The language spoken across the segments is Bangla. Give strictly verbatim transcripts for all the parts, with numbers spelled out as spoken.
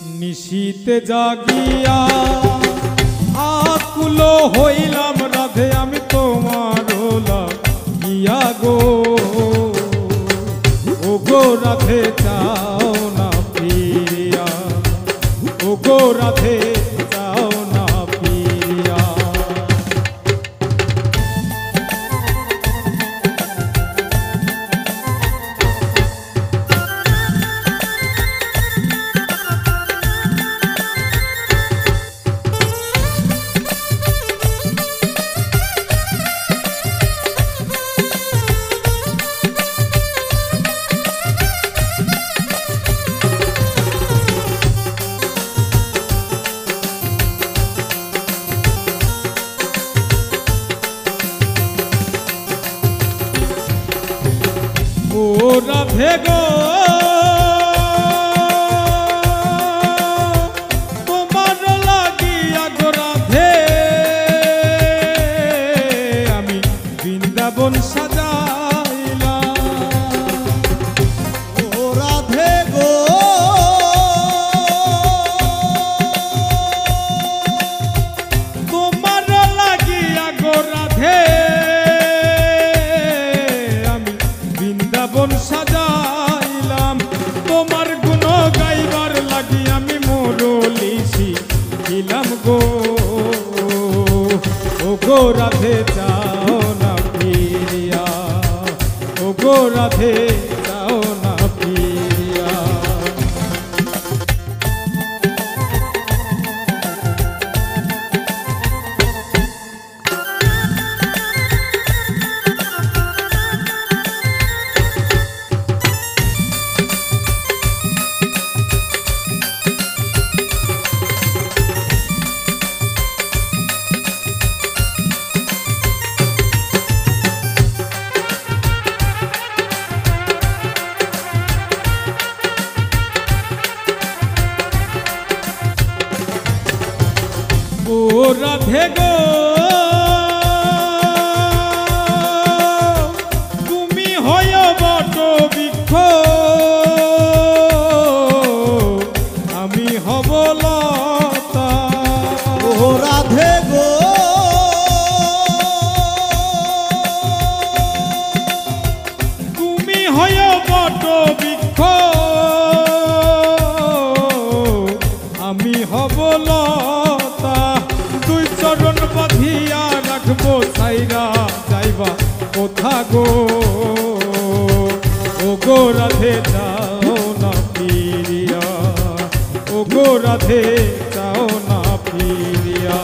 নিশীতে জাগিয়া আকুল হইলাম রাধে আমি তোমার লাগিয়া গো। ও গো রাধে চাও না ফিরিয়া, ও গো রাধে চাও না ফিরিয়া। ও রাধে গো তোমার লাগিয়া গো রাধে আমি বৃন্দাবন সাজাইলাম। ও রাধে গো তোমার লাগিয়া গো রাধে বৃন্দাবন সাজাইলাম। তোমার গুণ গাইবার লাগি আমি মুরলি শিখিলাম গো। ও গো রাধে চাও না ফিরিয়া, ও গো রাধে চাও না ফিরিয়া। ও রাধে গো তুমি হয় বট বৃক্ষ আমি হব লতা। ও রাধে গো তুমি হয় বট বৃক্ষ আমি হব লতা। দুই চরণ বাঁধিয়া রাখবো সাইরা যাইবা কোথা গো। ও গো রাধে চাও না ফিরিয়া, ও গো রাধে চাও না ফিরিয়া।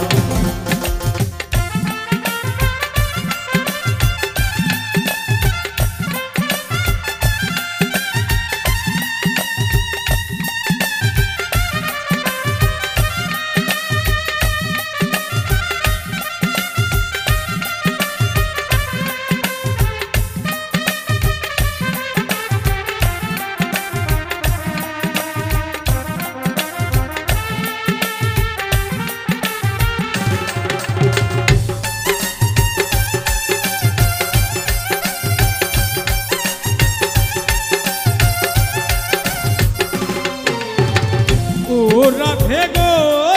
ও রাধে গো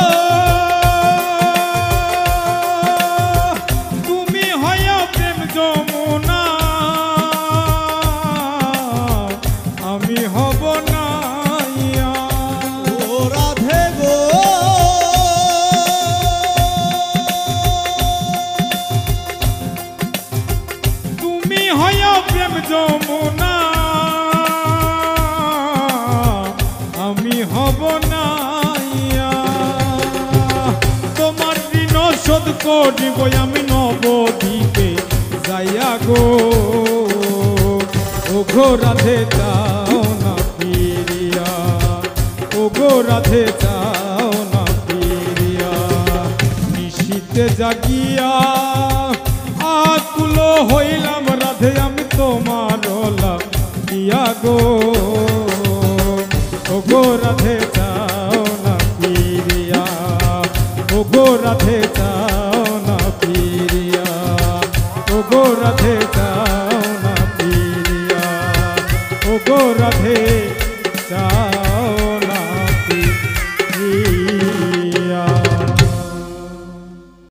তুমি হয় প্রেম যমুনা আমি হব নাইয়া। ও রাধে গো তুমি হয় প্রেম যমুনা আমি হব নাইয়া। তোমার ঋণ শোধ করিব আমি নবদ্বীপে যাইয়া গো। ও গো রাধে চাও না ফিরিয়া, ও গো রাধে চাও না ফিরিয়া। নিশীতে জাগিয়া আকুল হইলাম রাধে আমি তোমার লাগিয়া গো। ও গো রাধে চাও না ফিরিয়া, ও গো রাধে চাও না ফিরিয়া, ও গো রাধে চাও না ফিরিয়া, ও গো রাধে।